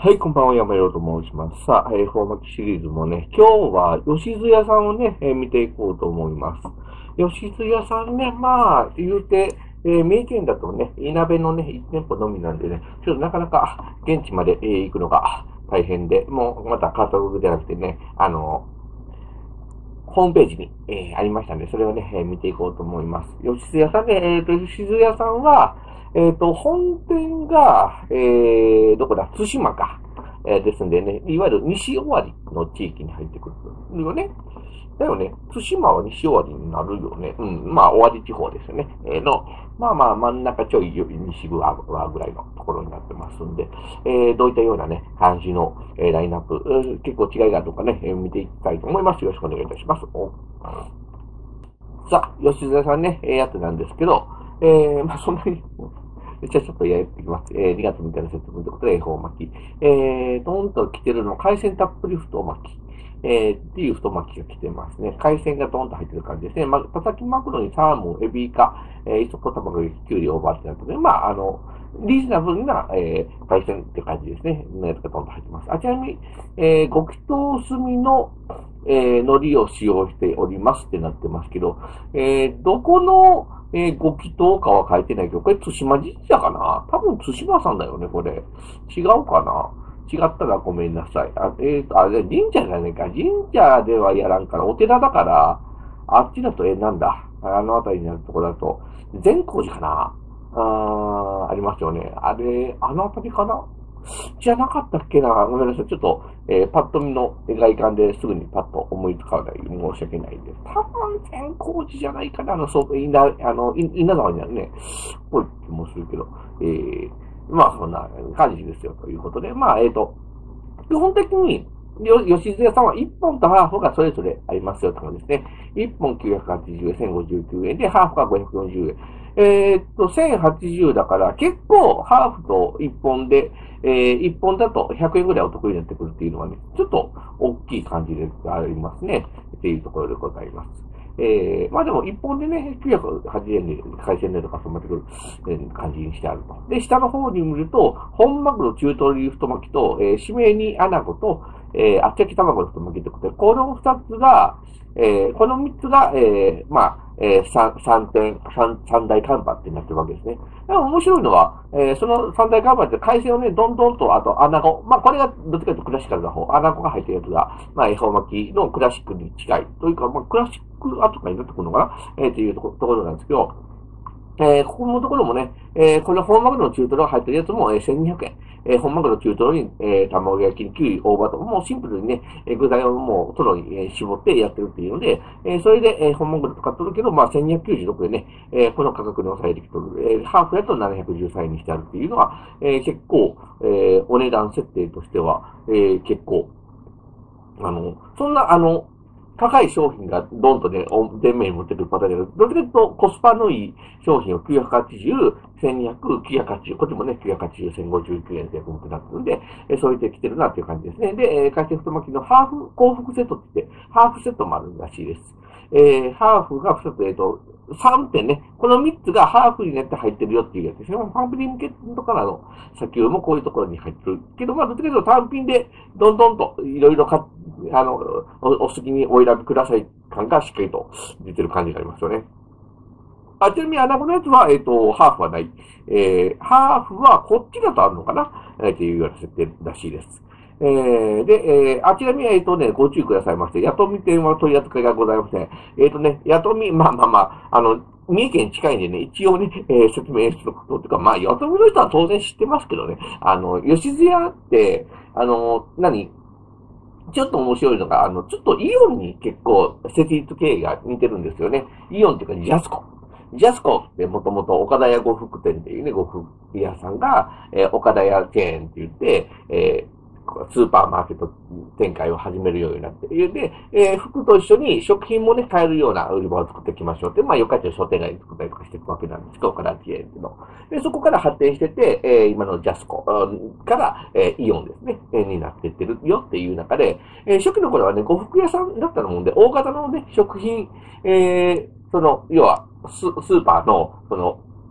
はい、こんばんは、山よと申します。さあ、恵方巻きシリーズもね、今日は吉津屋さんをね、見ていこうと思います。吉津屋さんね、まあ、言うて、三重県だとね、いなべのね、1店舗のみなんでね、ちょっとなかなか現地まで、行くのが大変で、もうまたカタログじゃなくてね、ホームページに、ありましたんで、それをね、見ていこうと思います。吉津屋さんね、吉津屋さんは、本店が、どこだ、対馬か。ですんでね、いわゆる西尾張の地域に入ってくるよね。だよね、対馬は西尾張になるよね。うん、まあ、尾張地方ですよね。まあまあ、真ん中ちょい西側ぐらいのところになってますんで、どういったようなね、感じの、ラインナップ、結構違いがあるとかね、見ていきたいと思います。よろしくお願いいたします。さあ、吉田さんね、やつなんですけど、まあ、そんなに、じゃあちょっとやっていきます。2月みたいな説明ということで、恵方巻き。ドンと来てるのは海鮮たっぷり太巻き。っていう太巻きが来てますね。海鮮がドンと入ってる感じですね。たたきマグロにサーモン、エビイカ、磯子卵、キュウリ、オーバーってなってね。まあ、リーズナブルな、海鮮って感じですね。のやつがドンと入ってます。ちなみに、ご祈祷炭の、海苔を使用しておりますってなってますけど、どこの、ご祈祷かは書いてないけど、これ、津島神社かな？多分津島さんだよね、これ。違うかな？違ったらごめんなさい。神社じゃねえか。神社ではやらんから、お寺だから、あっちだと、なんだ。あの辺りにあるところだと、善光寺かな？ありますよね。あれ、あの辺りかな？じゃなかったっけな？ごめんなさい。ちょっと、パッと見の外観ですぐにパッと思いつかない。申し訳ないです。多分、善光寺じゃないかな。稲沢にあるね。ぽい気もするけど。まあ、そんな感じですよ。ということで。まあ、基本的に、吉津屋さんは1本とハーフがそれぞれありますよとかですね。1本980円、1059円で、ハーフが540円。1080だから結構ハーフと1本で、1本だと100円ぐらいお得になってくるっていうのはね、ちょっと大きい感じでありますね。っていうところでございます。まあでも1本でね、980円で海鮮値とか染まってくる、感じにしてあると。で、下の方に見ると、本マグロ中トロリー太巻きと、しめにアナゴと、厚焼き卵の太巻きってことで、この2つが、この3つが、まあ、三大看板ってなってるわけですね。でも面白いのは、その三大看板って海鮮をね、どんどんと、あと、アナゴ。まあ、これがどっちかというとクラシカルな方。アナゴが入ってるやつが、まあ、恵方巻きのクラシックに近い。というか、まあ、クラシック後かになってくるのかなっていうところなんですけど、ここのところもね、これ本マグロの中トロが入ってるやつも、1200円。本マグロ中トロに、卵焼きにキュウリ、大葉とか、もうシンプルにね、具材をもうトロに、絞ってやってるっていうので、それで、本マグロと買っとるけど、まあ、1296円ね、この価格に抑えてきとる。ハーフやと713円にしてあるっていうのは、結構、お値段設定としては、結構、そんな、高い商品がドンとね、前面に持ってくるパターンだけど、どっちかというとコスパのいい商品を980、1200、980、こっちもね、980、1059円で持ってなってるんで、そういってきてるなっていう感じですね。で、海鮮太巻きのハーフ幸福セットって言って、ハーフセットもあるらしいです。ハーフが2つ、3点ね、この3つがハーフになって入ってるよっていうやつですね。ファンプリ向けとか砂丘もこういうところに入ってる。けど、まあ、どっちかというと単品で、どんどんといろいろお好きにお選びください感がしっかりと出てる感じがありますよね。ちなみにアナゴのやつは、ハーフはない。ハーフはこっちだとあるのかなっていうような設定らしいです。で、ちなみに、ご注意くださいまして、ヤトミ店は取り扱いがございません。ヤトミ、まあまあまあ、三重県近いんでね、一応ね、説明することというか、まあ、ヤトミの人は当然知ってますけどね、吉津屋って、ちょっと面白いのが、ちょっとイオンに結構設立経緯が似てるんですよね。イオンっていうか、ジャスコ。ジャスコってもともと岡田屋呉服店っていうね、呉服屋さんが、岡田屋チェーンって言って、スーパーマーケット展開を始めるようになって。で、服と一緒に食品もね、買えるような売り場を作っていきましょうって、まあ、よかったら商店街に作ったりとかしていくわけなんですけど、岡田チェーンっていうの。で、そこから発展してて、今のジャスコから、イオンですね、になっていってるよっていう中で、初期の頃はね、呉服屋さんだったもんで、大型のね、食品、要はスーパーの、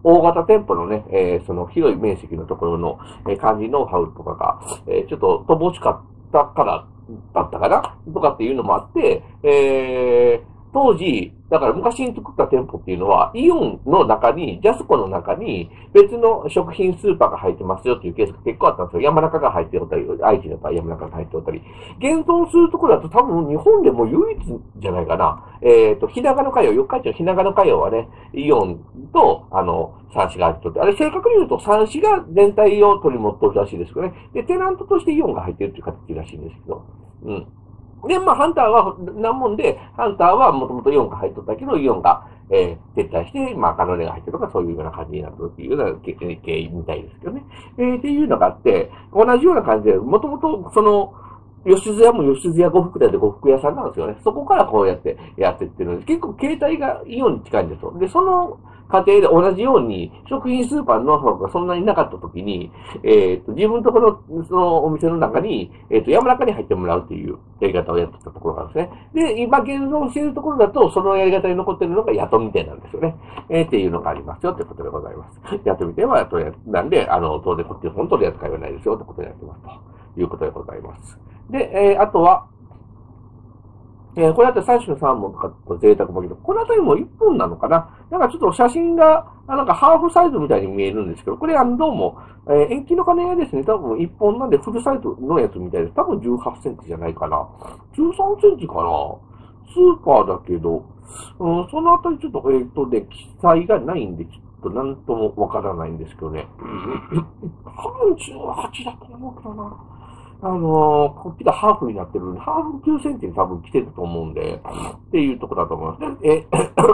大型店舗のね、その広い面積のところの、管理ノウハウとかが、ちょっと乏しかったからだったかなとかっていうのもあって、当時、だから昔に作った店舗っていうのは、イオンの中に、ジャスコの中に別の食品スーパーが入ってますよっていうケースが結構あったんですよ。山中が入っておったり、愛知だったら山中が入っておったり。現存するところだと多分日本でも唯一じゃないかな。日長野海洋、四日市の日長野海洋はね、イオンと、三市が入っておって、あれ正確に言うと三市が全体を取り持っておるらしいですけどね。で、テナントとしてイオンが入っているという形らしいんですけど。うん。で、まあ、ハンターは、なんもんで、ハンターはもともとイオンが入っとったけど、イオンが、撤退して、まあ、カノネが入ってるとか、そういうような感じになってるっていうような経緯みたいですけどね。っていうのがあって、同じような感じで、もともと、吉津屋も吉津屋呉服店で呉服屋さんなんですよね。そこからこうやってやってってるんです。結構形態がイオンに近いんですよ。で、その過程で同じように食品スーパーのノウハウがそんなになかった時に、自分のところのそのお店の中に、山中に入ってもらうっていうやり方をやってたところなんですね。で、今現存しているところだと、そのやり方に残っているのが雇み店なんですよね。っていうのがありますよってことでございます。雇み店はなんで、当然こっち本当に扱いはないですよってことでやってますということでございます。で、あとは、これだって3種のサーモンとかと贅沢もけど、このあたりも1本なのかななんかちょっと写真が、なんかハーフサイズみたいに見えるんですけど、これどうも、延期の金がですね、多分1本なんでフルサイズのやつみたいです。多分18センチじゃないかな。13センチかなスーパーだけど、そのあたりちょっと、記載がないんで、ちょっとなんともわからないんですけどね。多分18だと思うけどな。こっちがハーフになってるんで、ハーフ9センチに多分来てると思うんで、っていうところだと思いますね。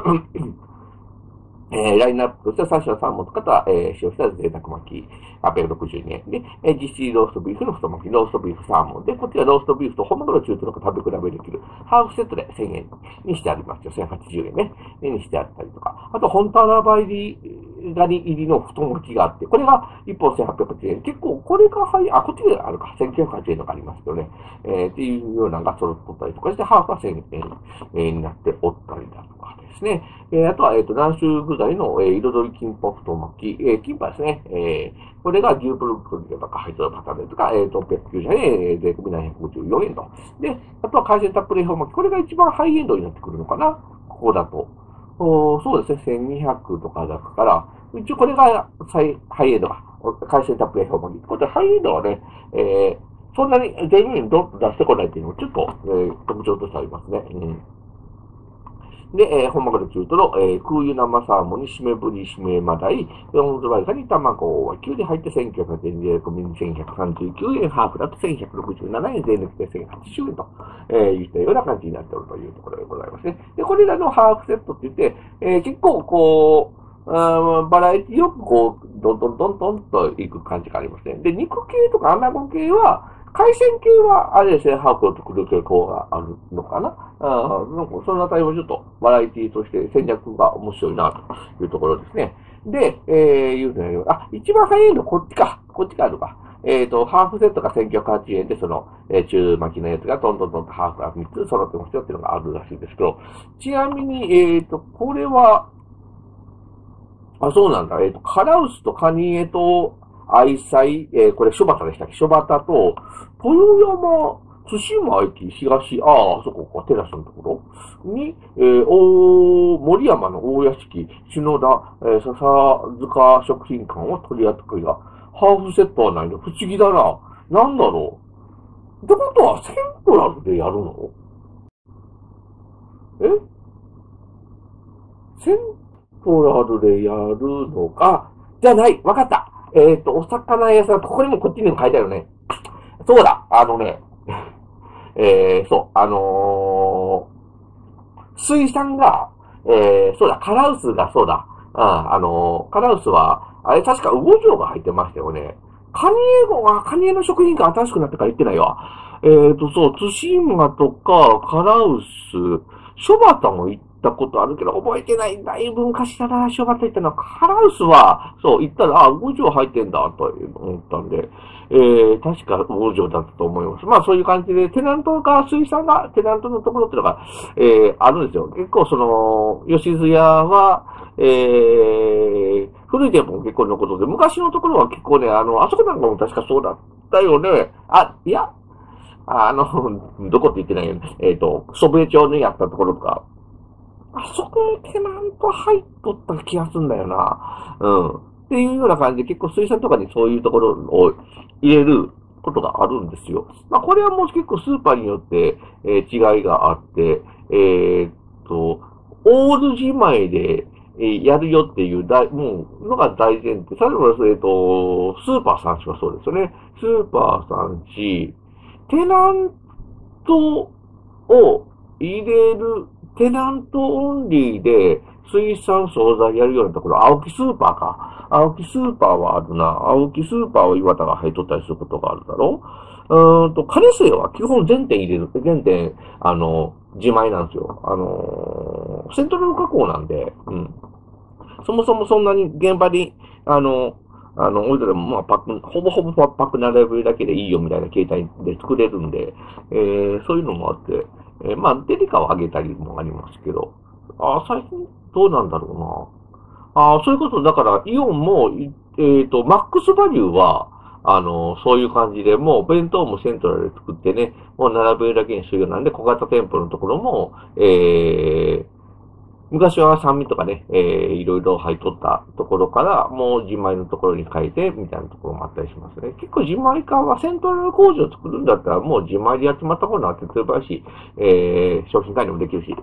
ラインナップとしては3種のサーモンとかとは、使用した贅沢巻き、862円で、実施ローストビーフの太巻き、ローストビーフサーモンで、こっちはローストビーフと本マグロ中トロが食べ比べできる、ハーフセットで1000円にしてありますよ。1080円ね。にしてあったりとか。あと、本タラバ入り、ガニ入りの太巻きがあって、これが1本1880円。結構、これがこっちがあるか。1980円とかありますけどね。っていうようなのが揃っとったりとかして、ハーフは1000円になっておったりだとかですね。あとは、何種具材の、彩りキンパ太巻き、キンパですね。これが牛プルクルとか入ってるパターンですが、690円、税込み754円と。で、あとは海鮮たっぷり恵方巻き。これが一番ハイエンドになってくるのかなここだと。そうですね。1200とかだから、一応これがハイエンドが、海鮮たっぷり恵方巻き。これハイエンドはね、そんなに全員にドンと出してこないっていうのもちょっと、特徴としてありますね。で、本マグロ中トロ、空輸生サーモンに締めぶり、締めまだい、4ズワイカに卵は9で入って1900円、税込み1139円、ハーフだと1167円、税抜きで1080円と、いったような感じになっておるというところでございますね。で、これらのハーフセットって言って、結構こう、バラエティよくこう、どんどんどんどんといく感じがありますね。で、肉系とかアナゴ系は、海鮮系は、あれですね、ハーフとクル傾向があるのかななんかそのあたりもちょっとバラエティとして戦略が面白いな、というところですね。で、いうのが、一番早いのこっちか。こっちがあるか。ハーフセットが1980円で、その、中巻きのやつがどんどんどんとハーフが3つ揃ってますよっていうのがあるらしいんですけど、ちなみに、これは、そうなんだ。カラウスとカニエと、愛妻、これ、ショバタでしたっけショバタと、豊山、津島駅東、そこか、テラスのところに、森山の大屋敷、篠田、笹塚食品館を取り扱いが、ハーフセットはないの。不思議だな。なんだろう。ってことは、セントラルでやるのセントラルでやるのか。じゃない。わかった。お魚屋さん、ここにもこっちにも書いてあるね。そうだ。そう。水産が、そうだ、カラウスがそうだ。カラウスは、あれ確か魚城が入ってましたよね。カニエの食品が新しくなってから言ってないわ。そう、津島とか、カラウス、ショバタも行ったことあるけど、覚えてない。だいぶ昔だな、正月行ったのは、カラウスは、そう、行ったら、あ、五条入ってんだ、と思ったんで、確か五条だったと思います。まあ、そういう感じで、テナントが、水産が、テナントのところっていうのが、あるんですよ。結構、吉津屋は、古い店舗も結構のことで、昔のところは結構ね、あそこなんかも確かそうだったよね。あ、いや、どこって言ってないよね。祖父江町にあったところとか、あそこテナント入っとった気がするんだよな。うん。っていうような感じで結構水産とかにそういうところを入れることがあるんですよ。まあこれはもう結構スーパーによって、違いがあって、オール自前で、やるよっていうもう、のが大前提。さらには、スーパーさんしかそうですよね。スーパーさんし、テナントを入れる、テナントオンリーで水産惣菜やるようなところ、青木スーパーか。青木スーパーはあるな。青木スーパーは岩田が入っとったりすることがあるだろう。カネセイは基本全店入れる、全店、自前なんですよ。セントラル加工なんで、うん。そもそもそんなに現場に、置いてでも、まあ、ほぼほぼパック並べるだけでいいよみたいな形態で作れるんで、そういうのもあって、まあ、デリカを上げたりもありますけど、最近どうなんだろうな。そういうこと、だから、イオンも、マックスバリューは、そういう感じで、もう弁当もセントラルで作ってね、もう並べるだけにするようなんで、小型店舗のところも、昔は酸味とかね、いろいろ入っとったところから、もう自前のところに変えて、みたいなところもあったりしますね。結構自前化はセントラル工場を作るんだったら、もう自前でやってもらった方が手っ取り早いし、商品管理もできるし、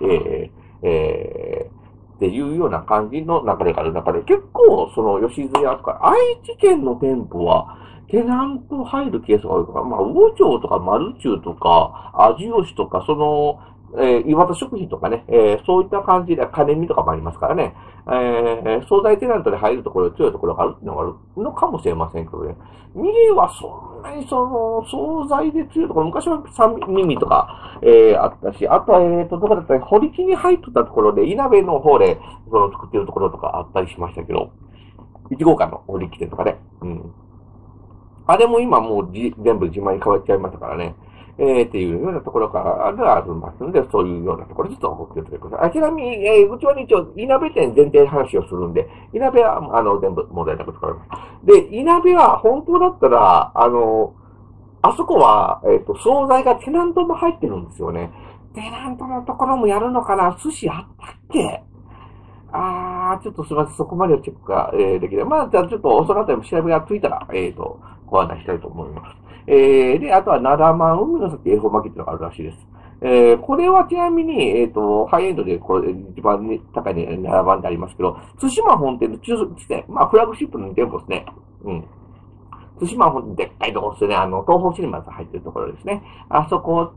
っていうような感じの流れがある中で、結構、吉津屋とか、愛知県の店舗は、テナント入るケースが多いから、まあ、魚町とかマルチューとか、味吉とか、岩田食品とかね、そういった感じで、金見とかもありますからね、惣菜テナントで入るところ、強いところがあるっていうのがあるのかもしれませんけどね。三重はそんなに惣菜で強いところ、昔は三耳とか、あったし、あとは、どこだったら、堀木に入っとったところで、いなべの方で、作ってるところとかあったりしましたけど、1号館の堀木店とかね、うん。あれも今もう全部自前に変わっちゃいましたからね。っていうようなところからありますので、そういうようなところちょっと思っておいてください。ちなみに、うちはね、一応、いなべ店全体話をするんで、いなべは、全部問題なく使います。で、いなべは、本当だったら、あそこは、惣菜がテナントも入ってるんですよね。テナントのところもやるのかな？寿司あったっけ？ちょっとすみません。そこまでのチェックが、できない。まあ、じゃあちょっと、そのあたりも調べがついたら、ご案内したいと思います。で、あとは、奈良満海の先恵方巻きっていうのがあるらしいです。これはちなみに、ハイエンドで、これ、一番、ね、高いね、7番でありますけど、対馬本店の中地点、まあ、フラグシップの店舗ですね。うん。対馬本店でっかいところですね。東方シネマズ入ってるところですね。あそこと、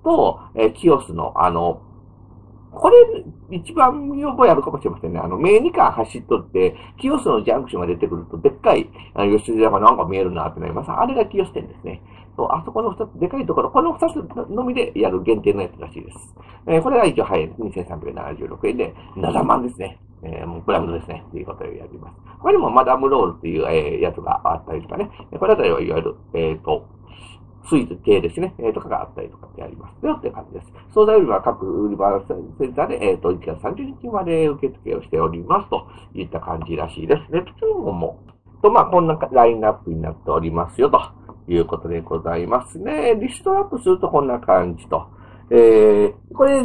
キヨスの、これ、一番見覚えあるかもしれませんね。名二間走っとって、清洲のジャンクションが出てくると、でっかい、吉津山がなんか見えるなってなります。あれが清洲店ですね。そう、あそこの二つ、でかいところ、この二つのみでやる限定のやつらしいです。これが一応早いです。2376円で、7万ですね。もうブランドですね。っていうことをやります。他にもマダムロールっていう、やつがあったりとかね。これあたりはいわゆる、スイーツ系ですね、とかがあったりとかってありますよっていう感じです。惣菜売り場は各売り場センターで、1月30日まで受付をしておりますといった感じらしいです。ネット注文も、まあ、こんなラインナップになっておりますよということでございますね。リストアップするとこんな感じと。これ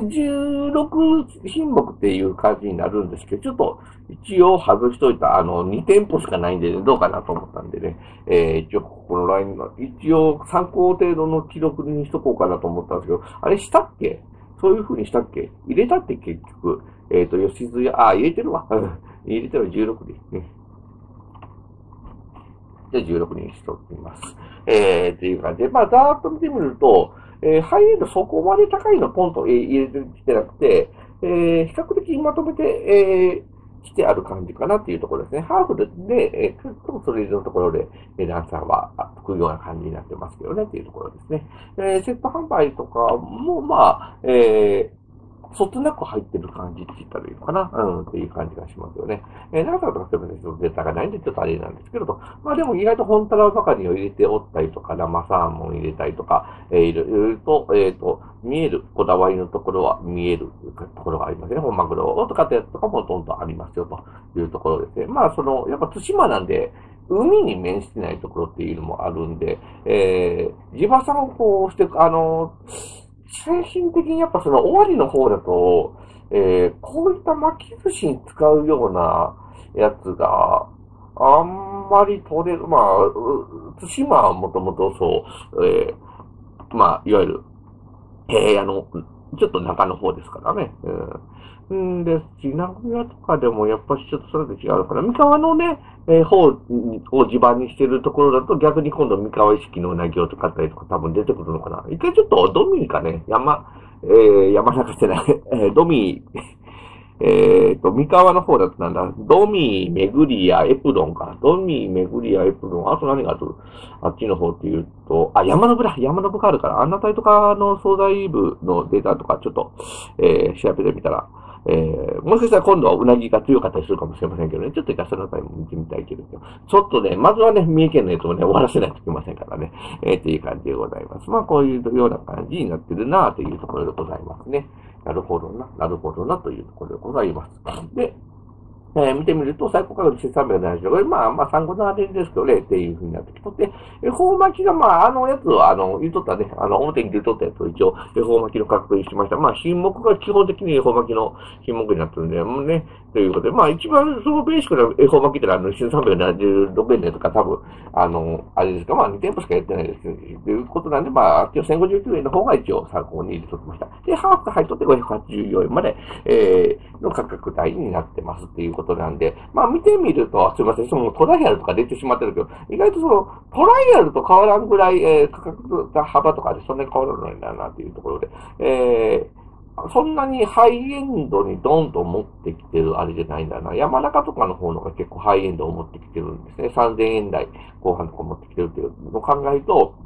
16品目っていう感じになるんですけど、ちょっと一応外しといた、2店舗しかないんで、ね、どうかなと思ったんでね、一応ここのラインの、一応参考程度の記録にしとこうかなと思ったんですけど、あれしたっけ？そういう風にしたっけ？入れたって結局、吉津屋、入れてるわ。入れてる16で、ね。じゃあ16にしておきます。っていう感じで、まあ、ざーっと見てみると、ハイエンドそこまで高いのポンと入れてきてなくて、比較的まとめて、来てある感じかなっていうところですね。ハーフで、それのところで値段差はつくような感じになってますけどねっていうところですね。セット販売とかも、まあ、 そつなく入ってる感じって言ったらいいのかなっていう感じがしますよね。長さとかすればね、ちょっとデータがないんでちょっとあれなんですけれど、まあでも意外と本タラばかりを入れておったりとか、生サーモン入れたりとか、いろいろと、見える、こだわりのところは見えるところがありますね。本マグロを使ったやつとかもどんどんありますよというところですね。まあやっぱ対馬なんで、海に面してないところっていうのもあるんで、地場産をこうして、最終的にやっぱその終わりの方だと、こういった巻き寿司に使うようなやつがあんまり取れる。まあ、対馬はもともとそう、まあ、いわゆる平野の、ちょっと中の方ですからね。で、名古屋とかでもやっぱりちょっとそれで違うのかな。三河のね、方を地盤にしてるところだと逆に今度三河意識のうなぎを使ったりとか多分出てくるのかな。一回ちょっとドミーかね、山中してない、ドミー、三河の方だとなんだ、ドミー、メグリア、エプロンか。ドミー、メグリア、エプロン。あと何がある？あっちの方っていうと、山の部だ。山の部があるから、あんな体とかの惣菜部のデータとかちょっと、調べてみたら、もしかしたら今度はうなぎが強かったりするかもしれませんけどね。ちょっと一回そのあたりも見てみたいけど、ちょっとね、まずはね、三重県のやつをね、終わらせないといけませんからね。っていう感じでございます。まあ、こういうような感じになってるなというところでございますね。なるほどなというところでございます。で、見てみると、最高価格1375円。まあ、産後のあれですけどね、っていう風になってきとって、恵方巻きが、まあ、やつは、言うとったね、表に出とったやつを一応、恵方巻きの価格にしました。まあ、品目が基本的に恵方巻きの品目になってるんで、もうね、ということで、まあ、一番、そのベーシックな恵方巻きってのは、1376円でとか、多分、あれですか、まあ、2店舗しかやってないです。ということなんで、まあ、1059円の方が一応参考に入れときました。で、ハーフが入っとって584円まで、の価格帯になってますっていうことなんで、まあ見てみると、すいません、そのトライアルとか出てしまってるけど、意外とそのトライアルと変わらんぐらい、価格幅とかでそんなに変わらないんだなっていうところで、そんなにハイエンドにドンと持ってきてるあれじゃないんだな。山中とかの方のが結構ハイエンドを持ってきてるんですね。3000円台後半とか持ってきてるっていうのを考えると、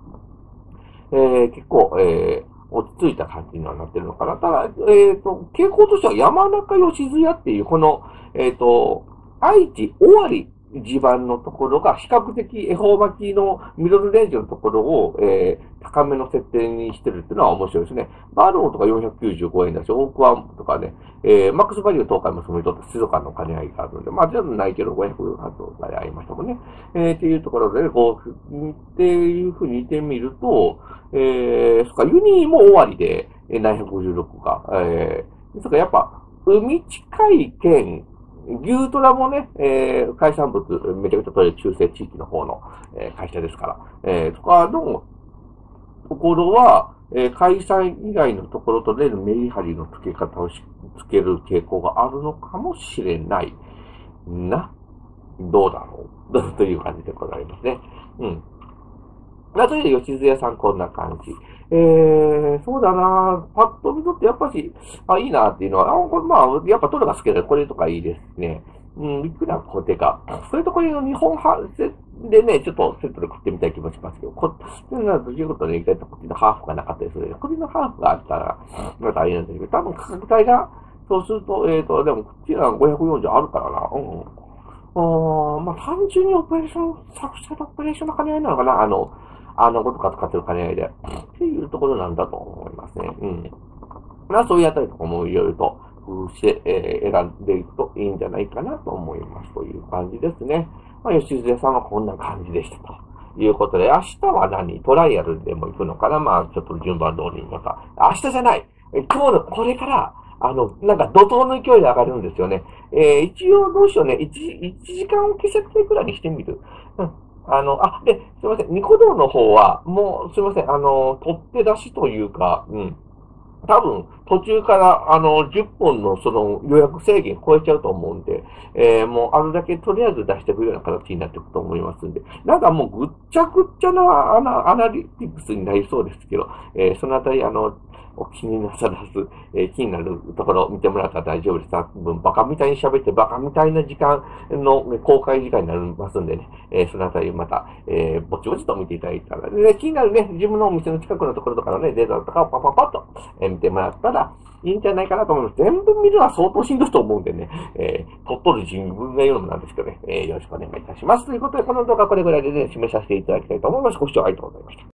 結構、落ち着いた感じにはなってるのかな。ただ、傾向としては山中吉津屋っていう、この、愛知尾張地盤のところが比較的恵方巻きのミドルレンジのところを、高めの設定にしてるっていうのは面白いですね。バローとか495円だし、オークワンとかね、マックスバリュー東海もそのとって水族館の兼ね合いがあるので、まあ全部ないけど500とかでありましたもんね。っていうところで、こう、っていうふうに見てみると、そっか、ユニーも終わりで、756が、そっか、やっぱ、海近い県、牛トラもね、海産物めちゃくちゃ取れる中西地域の方の、会社ですから、とかのところは、海産以外のところとでメリハリの付け方をつける傾向があるのかもしれないな。どうだろうという感じでございますね。まあ、という吉津屋さんこんな感じ。そうだなパッと見とってやっぱし、いいなっていうのは、これまあ、やっぱトロが好きで、これとかいいですね。いくらコテか。それとこれの日本派でね、ちょっとセットで食ってみたい気もしますけど、そうなるということで、意外とこっちのハーフがなかったりする。こっちのハーフがあったら、またいいんですけど、多分価格帯が、そうすると、でもこっちは540あるからな。まあ、単純にオペレーション、作者とオペレーションの兼ね合いなのかなことか使ってる兼ね合いで。っていうところなんだと思いますね。まあ、そういうあたりとかもいろいろと工夫して、選んでいくといいんじゃないかなと思いますという感じですね。まあ、吉津屋さんはこんな感じでしたということで、明日はトライアルでも行くのかなまあ、ちょっと順番通りにまた。明日じゃない今日のこれから、なんか怒涛の勢いで上がるんですよね。一応どうしようね。1時間を消せてくらいにしてみる。で、すいません。ニコ動の方は、もう、すいません。取って出しというか、多分、途中から、10本のその予約制限超えちゃうと思うんで、もう、あるだけとりあえず出していくような形になっていくと思いますんで、なんかもうぐっちゃぐっちゃなアナリティクスになりそうですけど、そのあたり、お気になさらず、気になるところを見てもらったら大丈夫です。多分、バカみたいに喋って、バカみたいな時間の、公開時間になりますんでね、そのあたりまた、ぼちぼちと見ていただいたら、気になるね、自分のお店の近くのところとかのね、データとかをパッと、 みてもらったらいいんじゃないかなと思います。全部見るのは相当しんどいと思うんでね、取っとる自分が読むなんですけどね、よろしくお願いいたします。ということで、この動画はこれぐらいでね、締めさせていただきたいと思います。ご視聴ありがとうございました。